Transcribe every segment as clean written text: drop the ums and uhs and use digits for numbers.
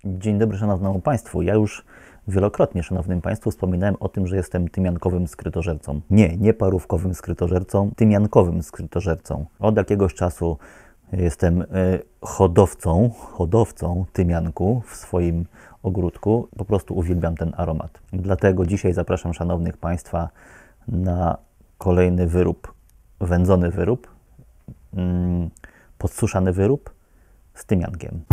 Dzień dobry Szanownemu Państwu. Ja już wielokrotnie Szanownym Państwu wspominałem o tym, że jestem tymiankowym skrytożercą. Nie parówkowym skrytożercą, tymiankowym skrytożercą. Od jakiegoś czasu jestem hodowcą tymianku w swoim ogródku. Po prostu uwielbiam ten aromat. Dlatego dzisiaj zapraszam Szanownych Państwa na kolejny wyrób, wędzony wyrób, podsuszany wyrób z tymiankiem.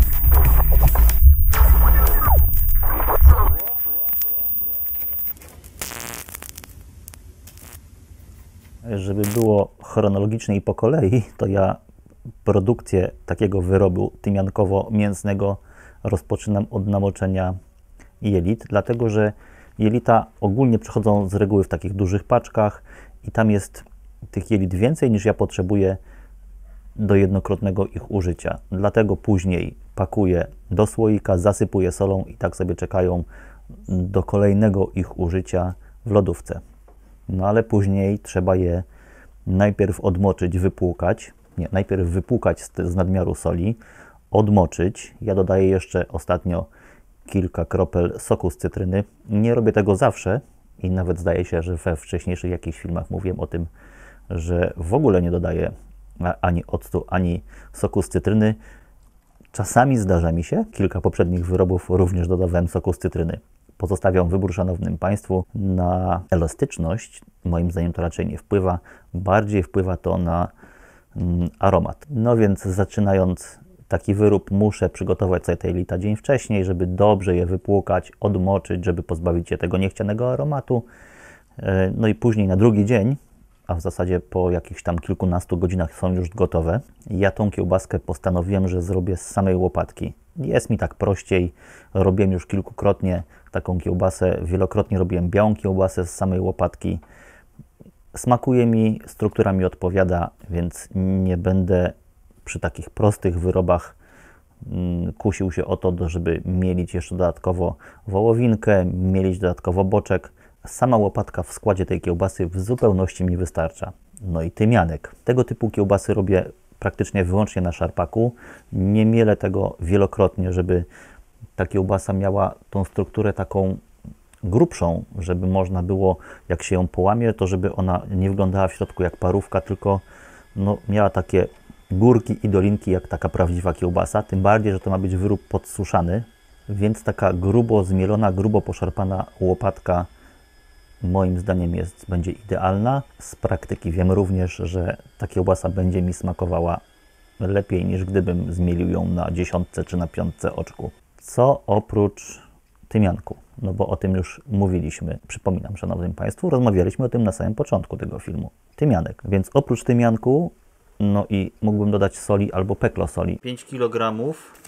Żeby było chronologicznie i po kolei, to ja produkcję takiego wyrobu tymiankowo-mięsnego rozpoczynam od namoczenia jelit, dlatego że jelita ogólnie przychodzą z reguły w takich dużych paczkach i tam jest tych jelit więcej niż ja potrzebuję do jednokrotnego ich użycia. Dlatego później pakuję do słoika, zasypuję solą i tak sobie czekają do kolejnego ich użycia w lodówce. No ale później trzeba je najpierw odmoczyć, wypłukać. Nie, najpierw wypłukać z nadmiaru soli, odmoczyć. Ja dodaję jeszcze ostatnio kilka kropel soku z cytryny. Nie robię tego zawsze i nawet zdaje się, że we wcześniejszych jakichś filmach mówiłem o tym, że w ogóle nie dodaję ani octu, ani soku z cytryny. Czasami zdarza mi się, kilka poprzednich wyrobów również dodawałem soku z cytryny. Pozostawiam wybór Szanownym Państwu. Na elastyczność, moim zdaniem to raczej nie wpływa, bardziej wpływa to na aromat. No więc zaczynając taki wyrób muszę przygotować sobie te jelita dzień wcześniej, żeby dobrze je wypłukać, odmoczyć, żeby pozbawić się tego niechcianego aromatu. No i później na drugi dzień, a w zasadzie po jakichś tam kilkunastu godzinach są już gotowe. Ja tą kiełbaskę postanowiłem, że zrobię z samej łopatki. Jest mi tak prościej, robiłem już kilkukrotnie taką kiełbasę, wielokrotnie robiłem białą kiełbasę z samej łopatki. Smakuje mi, struktura mi odpowiada, więc nie będę przy takich prostych wyrobach kusił się o to, żeby mielić jeszcze dodatkowo wołowinkę, mielić dodatkowo boczek. Sama łopatka w składzie tej kiełbasy w zupełności mi wystarcza. No i tymianek. Tego typu kiełbasy robię praktycznie wyłącznie na szarpaku. Nie mielę tego wielokrotnie, żeby ta kiełbasa miała tą strukturę taką grubszą, żeby można było, jak się ją połamie, to żeby ona nie wyglądała w środku jak parówka, tylko no, miała takie górki i dolinki jak taka prawdziwa kiełbasa. Tym bardziej, że to ma być wyrób podsuszany, więc taka grubo zmielona, grubo poszarpana łopatka moim zdaniem będzie idealna. Z praktyki wiem również, że ta kiełbasa będzie mi smakowała lepiej niż gdybym zmielił ją na 10 czy na 5 oczku. Co oprócz tymianku? No bo o tym już mówiliśmy. Przypominam Szanownym Państwu, rozmawialiśmy o tym na samym początku tego filmu. Tymianek. Więc oprócz tymianku, no i mógłbym dodać soli albo peklo soli. 5 kg,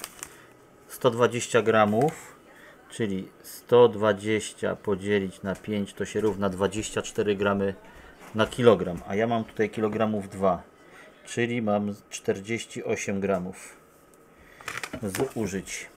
120 gramów, czyli 120 podzielić na 5 to się równa 24 gramy na kilogram, a ja mam tutaj kilogramów 2, czyli mam 48 gramów zużyć.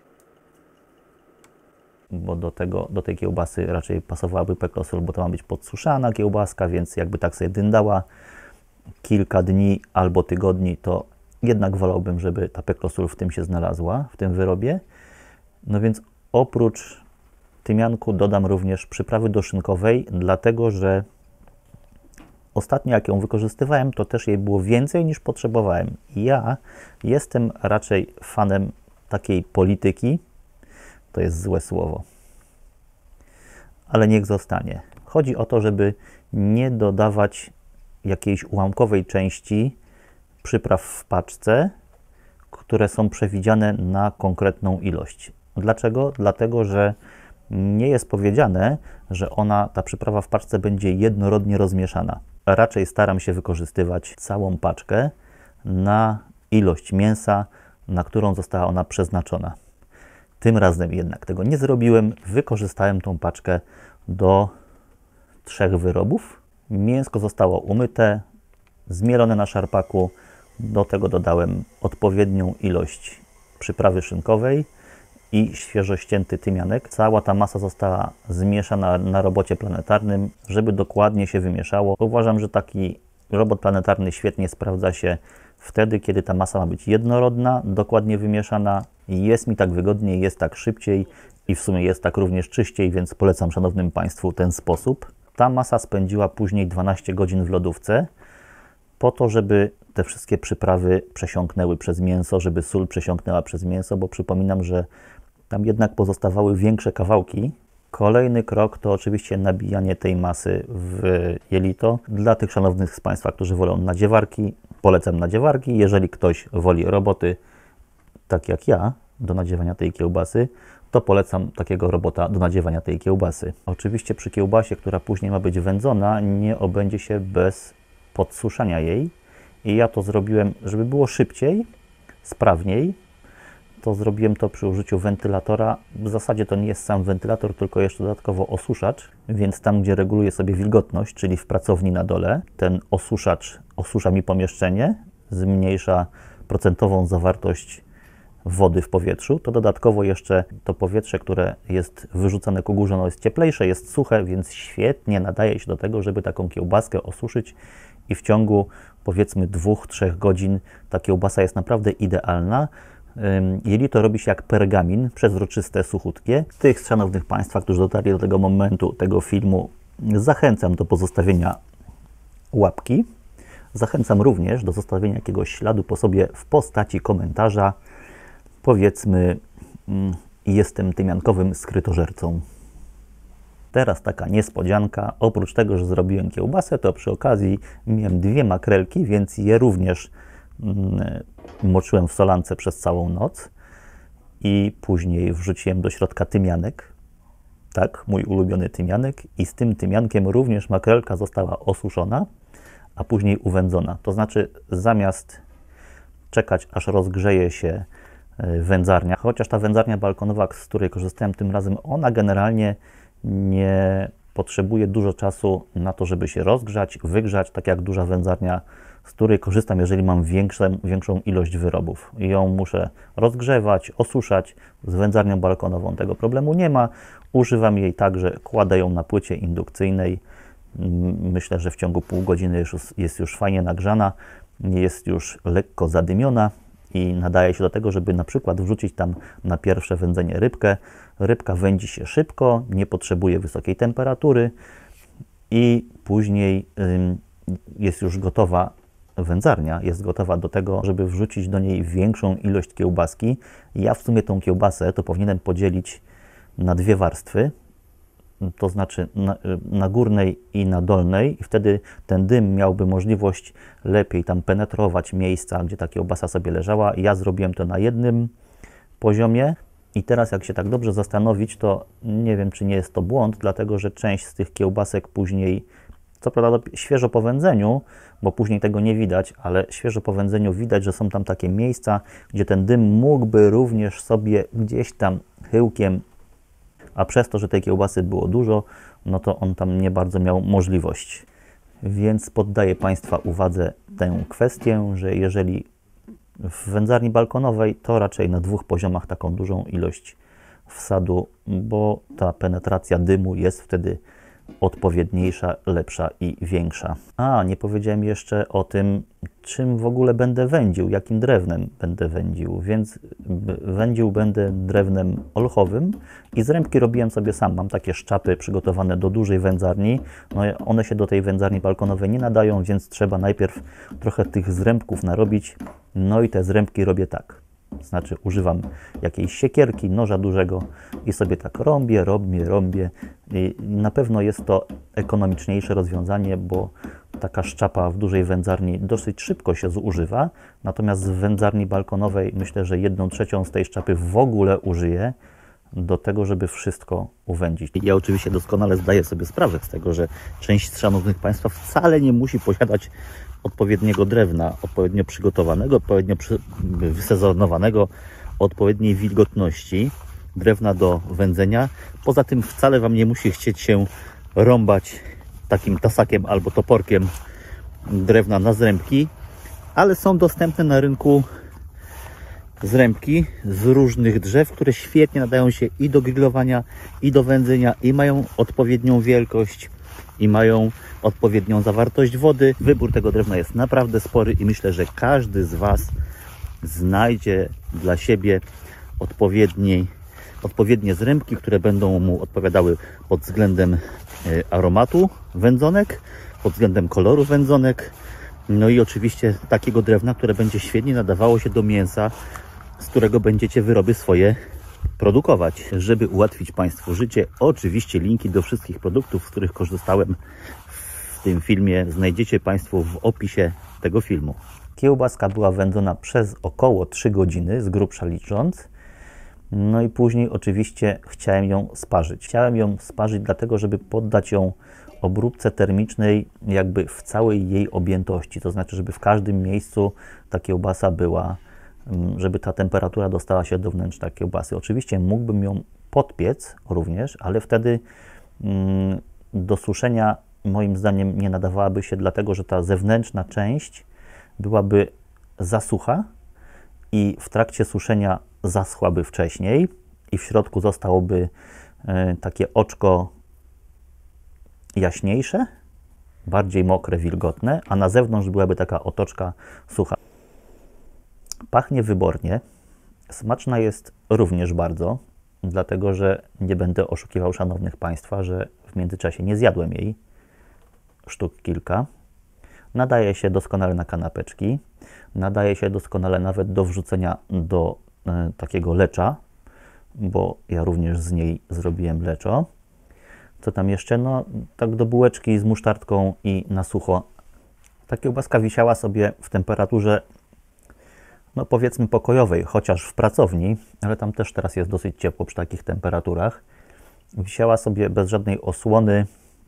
Bo do tej kiełbasy raczej pasowałaby peklosol, bo to ma być podsuszana kiełbaska, więc jakby tak sobie dyndała kilka dni albo tygodni, to jednak wolałbym, żeby ta peklosol w tym się znalazła, w tym wyrobie. No więc oprócz tymianku dodam również przyprawy do szynkowej, dlatego że ostatnio jak ją wykorzystywałem, to też jej było więcej niż potrzebowałem. Ja jestem raczej fanem takiej polityki, to jest złe słowo, ale niech zostanie. Chodzi o to, żeby nie dodawać jakiejś ułamkowej części przypraw w paczce, które są przewidziane na konkretną ilość. Dlaczego? Dlatego, że nie jest powiedziane, że ta przyprawa w paczce będzie jednorodnie rozmieszana. Raczej staram się wykorzystywać całą paczkę na ilość mięsa, na którą została ona przeznaczona. Tym razem jednak tego nie zrobiłem. Wykorzystałem tą paczkę do 3 wyrobów. Mięsko zostało umyte, zmielone na szarpaku. Do tego dodałem odpowiednią ilość przyprawy szynkowej i świeżo ścięty tymianek. Cała ta masa została zmieszana na robocie planetarnym, żeby dokładnie się wymieszało. Uważam, że taki Robot planetarny świetnie sprawdza się wtedy, kiedy ta masa ma być jednorodna, dokładnie wymieszana. Jest mi tak wygodniej, jest tak szybciej i w sumie jest tak również czyściej, więc polecam szanownym Państwu ten sposób. Ta masa spędziła później 12 godzin w lodówce po to, żeby te wszystkie przyprawy przesiąknęły przez mięso, żeby sól przesiąknęła przez mięso, bo przypominam, że tam jednak pozostawały większe kawałki. Kolejny krok to oczywiście nabijanie tej masy w jelito. Dla tych szanownych z Państwa, którzy wolą nadziewarki, polecam nadziewarki. Jeżeli ktoś woli roboty, tak jak ja, do nadziewania tej kiełbasy, to polecam takiego robota do nadziewania tej kiełbasy. Oczywiście przy kiełbasie, która później ma być wędzona, nie obędzie się bez podsuszania jej. I ja to zrobiłem, żeby było szybciej, sprawniej. To zrobiłem to przy użyciu wentylatora. W zasadzie to nie jest sam wentylator, tylko jeszcze dodatkowo osuszacz, więc tam, gdzie reguluję sobie wilgotność, czyli w pracowni na dole, ten osuszacz osusza mi pomieszczenie, zmniejsza procentową zawartość wody w powietrzu, to dodatkowo jeszcze to powietrze, które jest wyrzucane ku górze, jest cieplejsze, jest suche, więc świetnie nadaje się do tego, żeby taką kiełbaskę osuszyć i w ciągu powiedzmy 2-3 godzin ta kiełbasa jest naprawdę idealna. Jelito robi się jak pergamin, przezroczyste, suchutkie. Tych szanownych Państwa, którzy dotarli do tego momentu tego filmu, zachęcam do pozostawienia łapki. Zachęcam również do zostawienia jakiegoś śladu po sobie w postaci komentarza. Powiedzmy, jestem tymiankowym skrytożercą. Teraz taka niespodzianka. Oprócz tego, że zrobiłem kiełbasę, to przy okazji miałem 2 makrelki, więc je również moczyłem w solance przez całą noc i później wrzuciłem do środka tymianek. Tak, mój ulubiony tymianek i z tym tymiankiem również makrelka została osuszona, a później uwędzona. To znaczy zamiast czekać, aż rozgrzeje się wędzarnia, chociaż ta wędzarnia balkonowa, z której korzystałem tym razem, ona generalnie nie potrzebuje dużo czasu na to, żeby się rozgrzać, wygrzać, tak jak duża wędzarnia, z której korzystam, jeżeli mam większą ilość wyrobów. Ją muszę rozgrzewać, osuszać. Z wędzarnią balkonową tego problemu nie ma. Używam jej tak, że kładę ją na płycie indukcyjnej. Myślę, że w ciągu pół godziny jest już fajnie nagrzana, jest już lekko zadymiona i nadaje się do tego, żeby na przykład wrzucić tam na pierwsze wędzenie rybkę. Rybka wędzi się szybko, nie potrzebuje wysokiej temperatury i później jest już gotowa wędzarnia, jest gotowa do tego, żeby wrzucić do niej większą ilość kiełbaski. Ja w sumie tą kiełbasę to powinienem podzielić na 2 warstwy, to znaczy na górnej i na dolnej i wtedy ten dym miałby możliwość lepiej tam penetrować miejsca, gdzie ta kiełbasa sobie leżała. Ja zrobiłem to na jednym poziomie i teraz jak się tak dobrze zastanowić, to nie wiem, czy nie jest to błąd, dlatego że część z tych kiełbasek później, co prawda świeżo po wędzeniu, bo później tego nie widać, ale świeżo po wędzeniu widać, że są tam takie miejsca, gdzie ten dym mógłby również sobie gdzieś tam chyłkiem, a przez to, że tej kiełbasy było dużo, no to on tam nie bardzo miał możliwość. Więc poddaję Państwa uwadze tę kwestię, że jeżeli w wędzarni balkonowej, to raczej na 2 poziomach taką dużą ilość wsadu, bo ta penetracja dymu jest wtedy odpowiedniejsza, lepsza i większa. A, nie powiedziałem jeszcze o tym, czym w ogóle będę wędził, jakim drewnem będę wędził, więc wędził będę drewnem olchowym i zrębki robiłem sobie sam. Mam takie szczapy przygotowane do dużej wędzarni, no one się do tej wędzarni balkonowej nie nadają, więc trzeba najpierw trochę tych zrębków narobić, no i te zrębki robię tak. Znaczy używam jakiejś siekierki, noża dużego i sobie tak rąbię. I na pewno jest to ekonomiczniejsze rozwiązanie, bo taka szczapa w dużej wędzarni dosyć szybko się zużywa, natomiast w wędzarni balkonowej myślę, że 1/3 z tej szczapy w ogóle użyję do tego, żeby wszystko uwędzić. Ja oczywiście doskonale zdaję sobie sprawę z tego, że część z szanownych Państwa wcale nie musi posiadać odpowiedniego drewna, odpowiednio przygotowanego, odpowiednio wysezonowanego, odpowiedniej wilgotności drewna do wędzenia. Poza tym wcale Wam nie musi chcieć się rąbać takim tasakiem albo toporkiem drewna na zrębki, ale są dostępne na rynku zrębki z różnych drzew, które świetnie nadają się i do grillowania, i do wędzenia, i mają odpowiednią wielkość. i mają odpowiednią zawartość wody. Wybór tego drewna jest naprawdę spory i myślę, że każdy z Was znajdzie dla siebie odpowiednie zrębki, które będą mu odpowiadały pod względem aromatu wędzonek, pod względem koloru wędzonek, no i oczywiście takiego drewna, które będzie świetnie nadawało się do mięsa, z którego będziecie wyroby swoje produkować. Żeby ułatwić Państwu życie, oczywiście linki do wszystkich produktów, z których korzystałem w tym filmie, znajdziecie Państwo w opisie tego filmu. Kiełbaska była wędzona przez około 3 godziny, z grubsza licząc. No i później oczywiście chciałem ją sparzyć. Chciałem ją sparzyć dlatego, żeby poddać ją obróbce termicznej jakby w całej jej objętości. To znaczy, żeby w każdym miejscu ta kiełbasa była, żeby ta temperatura dostała się do wnętrza kiełbasy. Oczywiście mógłbym ją podpiec również, ale wtedy do suszenia moim zdaniem nie nadawałaby się, dlatego że ta zewnętrzna część byłaby za sucha i w trakcie suszenia zaschłaby wcześniej i w środku zostałoby takie oczko jaśniejsze, bardziej mokre, wilgotne, a na zewnątrz byłaby taka otoczka sucha. Pachnie wybornie, smaczna jest również bardzo, dlatego że nie będę oszukiwał szanownych Państwa, że w międzyczasie nie zjadłem jej sztuk kilka. Nadaje się doskonale na kanapeczki, nadaje się doskonale nawet do wrzucenia do takiego lecza, bo ja również z niej zrobiłem leczo. Co tam jeszcze? No, tak do bułeczki z musztardką i na sucho. Ta kiełbaska wisiała sobie w temperaturze, no powiedzmy pokojowej, chociaż w pracowni, ale tam też teraz jest dosyć ciepło przy takich temperaturach. Wisiała sobie bez żadnej osłony,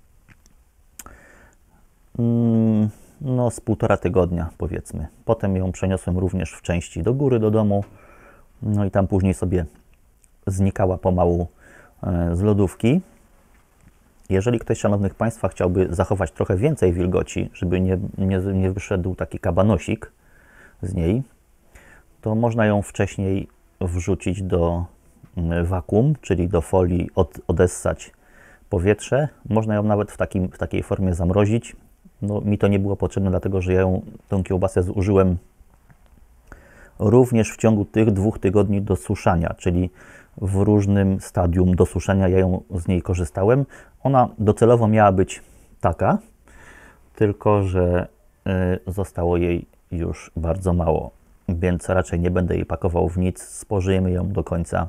no z 1,5 tygodnia powiedzmy. Potem ją przeniosłem również w części do góry, do domu, no i tam później sobie znikała pomału z lodówki. Jeżeli ktoś z szanownych Państwa chciałby zachować trochę więcej wilgoci, żeby nie wyszedł taki kabanosik z niej, to można ją wcześniej wrzucić do wakuum, czyli do folii, odessać powietrze. Można ją nawet w takiej formie zamrozić. No, mi to nie było potrzebne, dlatego że ja tą kiełbasę zużyłem również w ciągu tych 2 tygodni do suszania, czyli w różnym stadium do suszenia ja z niej korzystałem. Ona docelowo miała być taka, tylko że zostało jej już bardzo mało, więc raczej nie będę jej pakował w nic. Spożyjemy ją do końca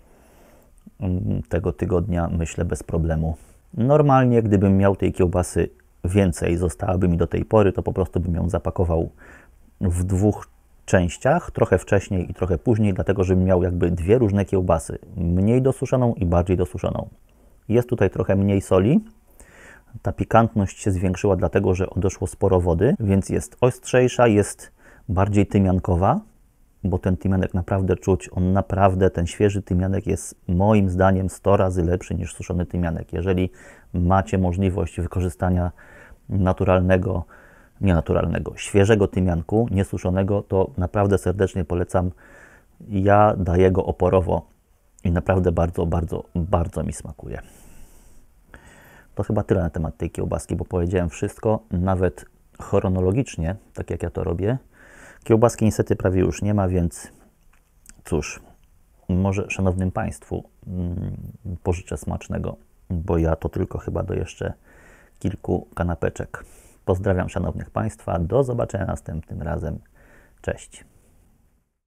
tego tygodnia, myślę, bez problemu. Normalnie, gdybym miał tej kiełbasy więcej, zostałaby mi do tej pory, to po prostu bym ją zapakował w 2 częściach, trochę wcześniej i trochę później, dlatego żebym miał jakby 2 różne kiełbasy, mniej dosuszoną i bardziej dosuszoną. Jest tutaj trochę mniej soli, ta pikantność się zwiększyła, dlatego że odeszło sporo wody, więc jest ostrzejsza, jest bardziej tymiankowa, bo ten tymianek naprawdę czuć, ten świeży tymianek jest moim zdaniem 100 razy lepszy niż suszony tymianek. Jeżeli macie możliwość wykorzystania świeżego tymianku, niesuszonego, to naprawdę serdecznie polecam. Ja daję go oporowo i naprawdę bardzo, bardzo, bardzo mi smakuje. To chyba tyle na temat tej kiełbaski, bo powiedziałem wszystko, nawet chronologicznie, tak jak ja to robię. Kiełbaski niestety prawie już nie ma, więc cóż, może szanownym Państwu pożyczę smacznego, bo ja to tylko chyba do jeszcze kilku kanapeczek. Pozdrawiam szanownych Państwa, do zobaczenia następnym razem. Cześć.